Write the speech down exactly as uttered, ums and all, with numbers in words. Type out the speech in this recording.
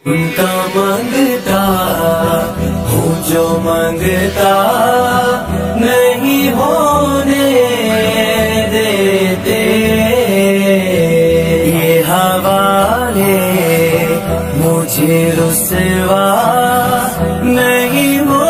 उनका मांगता हूँ जो मांगता नहीं होने देते। ये हवाले मुझे रुसवा नहीं हो